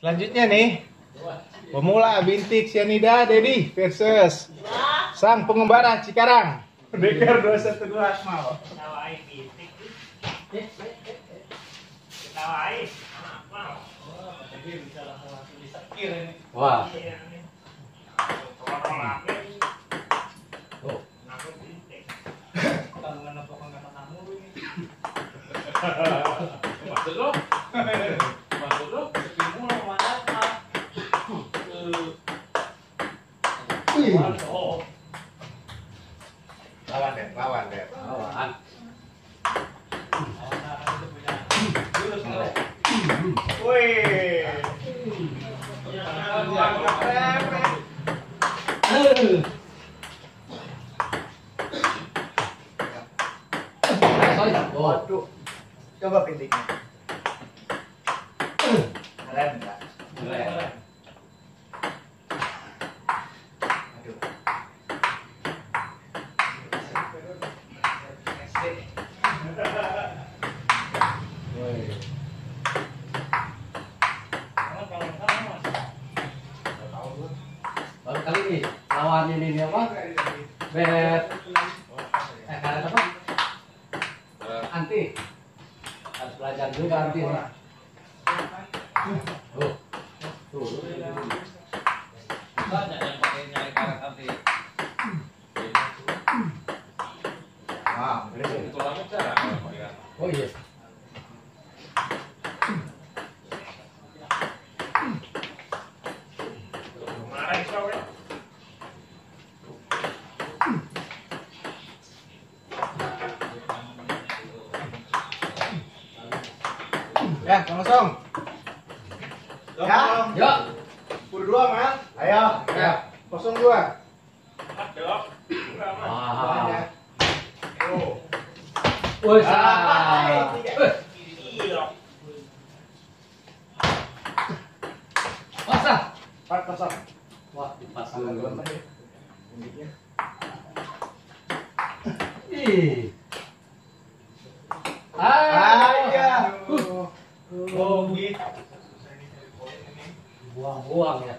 Selanjutnya nih, pemula Bintik Cyanida Dedi versus sang pengembara Cikarang Pendekar 212 Akmal. Tawain Bintik. Tawain Akmal. Jadi bisa langsung disekir ini. Wah. Tuh, aku Bintik. Kalau menepok kata kamu ini. Maksud lo? Maksud lo? Ibu lo kemana? Oh. Lawan deh, lawan deh. Lawan. Wih. Waduh. Coba Bintiknya. Keren enggak? Keren. Aduh. Baru kali ini lawannya ini apa? Bet. Kalian apa? Anti. Harus belajar juga anti. Tuh. Tuh. Banyak yang pakai nyari karet anti. Wah, keren. Itu lagi cara. Oh iya. Marah kau ya. Ya, kosong. Ya, Yuk. 10-2 Mal. Ayo. Ya. 02. Aduh. Wah. Oh. Woi, Ah. Iya. Masa? 4-0. Wah, dipasang dulu. Bintiknya. Ih. Iya. Oh gitu. Buang-buang ya.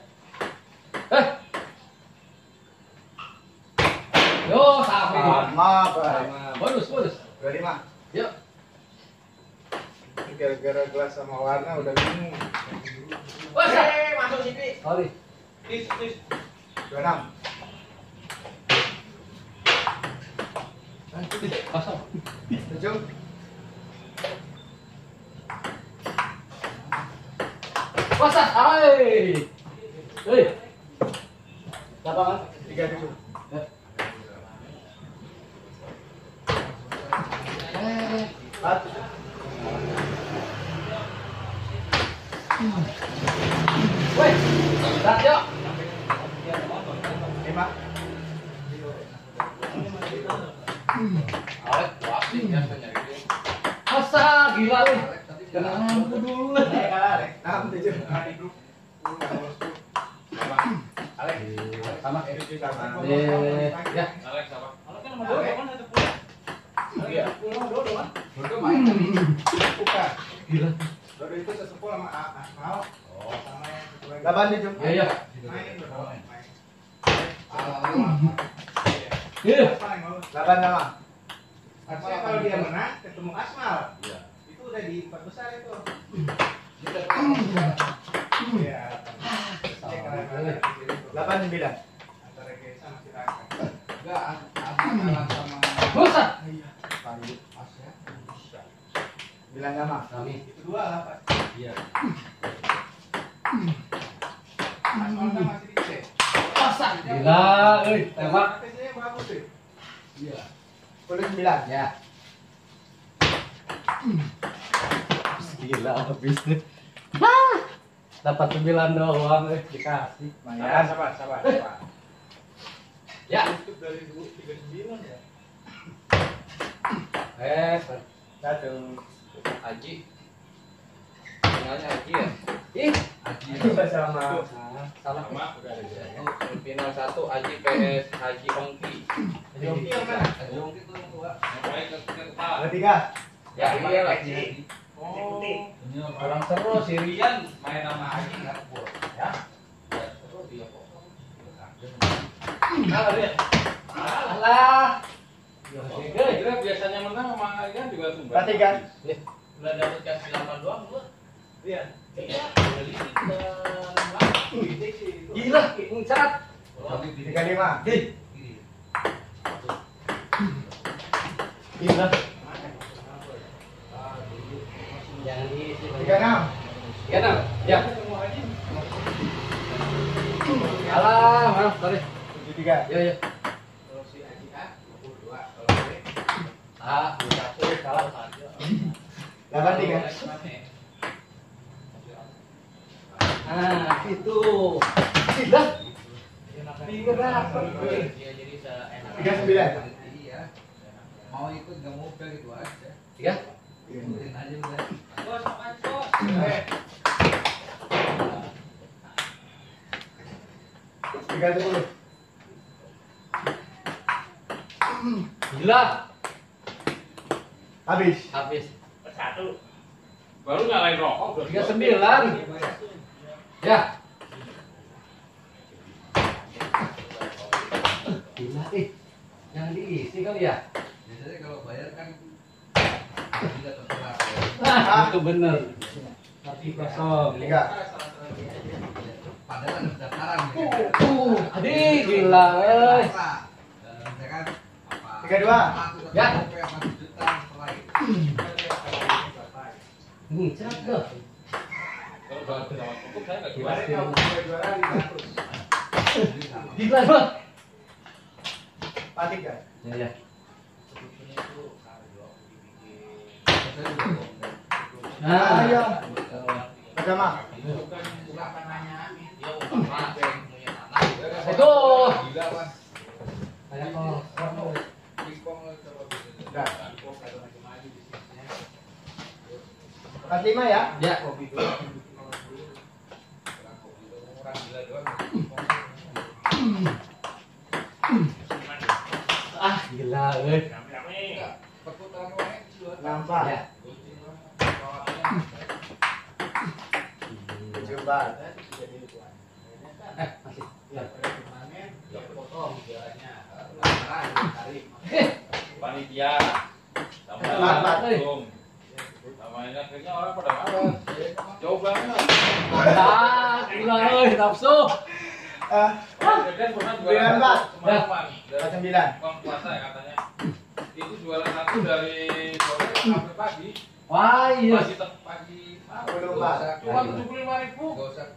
Yo, sampai nih. Sama, Pak. Bonus, bonus. 25. Yuk. Gara-gara gelas sama warna udah bingung. Masa? Masuk sini. Sorry. Tis. 26. Kosong. 7. Masa? Hai. Hei. Siapa kan? 37. Satu. Woi. Berat yuk. 5. Awet, wapsi biasanya gitu. Masa gila lu. Kenapa dulu? Kalah, Rek. 6, 7. Alek. Sama. Sama. Ya. Alex apa? Kalau kan nomor 2 kan satu pulang. Iya. Pulang Dodo kan? Dodo main tadi. Bukan. Gila. Dodo itu sesepuh sama Akmal. Oh. Sama yang satu lagi. 8, 7. Iya, iya. Main Dodo. Main. Iya. 8 sama. Harusnya kalau dia menang ketemu Akmal. Iya. Itu udah di 4 besar itu. Iya. 8, 9. Antara Gesa sama Siraka. Enggak, Akmal sama Masa? Pandu As ya. 9 sama. Kami. Itu 2 lah, Pak. Iya. Akmal kan masih di C. Masa? Gila, euy, tembak. Tesnya bagus sih. Iya. 9. Ya. Gila habis nih. Dapat 9 doang dikasih. Lumayan. Sabar. Ya. Itu dari 39 ya. 1. Haji. Finalnya Haji ya? Ih, Sama. salah. Final 1 Haji PS Haji Ongki. Joki yang mana? Haji Ongki itu yang tua. Yang paling kepala. Ketiga. Ya iya lah. Haji. Putih. Ini orang seru si Rian main sama Aji nggak pur ya. Seru dia kok. Kalah dia. Alah. Kira biasanya menang sama Rian juga tumbang. Perhatikan. Udah dapat kasih 8 doang lu. Iya. Iya. Gila, ngecat. 35. Gila. Jangan diisi. 36. Ya. Alah, maaf, sorry. 73. Yo. Ah, kalah. 83. Ah, itu. Tidak. Tiga dapat. Jadi 39. Iya. Mau ikut nggak mau udah gitu aja. Tiga. Ikutin aja udah. Bos, apaan, bos? 30. Gila. Habis. Habis. Satu. Baru nyalain rokok. 39. Ya. Gila yang diisi kali ya. Biasanya kalau bayar kan tidak terserah. Itu bener. Tapi kosong. 3. Padahal ada pendaftaran nih. Adik gila. Apa? Ya kan? Apa? 32. Ya. Apa juta setelah itu. Cakep. Kalau udah sama cukup saya nggak Gimana jual. kalau juara 500? Gila bang. Perhatikan. Ya. Nah, ayo. Pertama. Itu. Gila, Mas. Kayak kok. Udah. 45 ya. Ya. Ah gila. Rame-rame. Perputaran uangnya dua. 64. Ya. 74. Masih. Ya. Panitia. Sama Mat. langsung. Sama ini akhirnya orang pada marah. Coba nggak? Ah gila nafsu. Kemudian pernah jualan 94. semalaman dari 49. tukang puasa ya katanya. Itu jualan satu dari sore sampai pagi. Wah iya. Masih tetap pagi. 54. Cuma 75.000. Gak usah.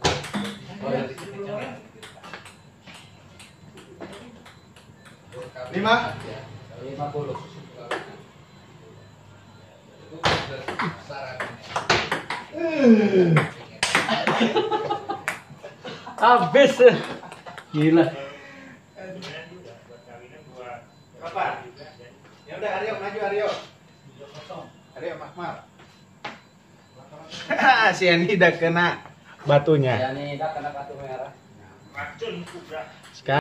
Lima. 50. Itu udah sarannya. Habis. Gila. Kemudian juga buat kawinan buat Berapa? Ya udah Aryo maju Aryo. Aryo Mahmar. Si Ani udah kena batunya. Ya nih, dah kena kartu merah. racun kubra.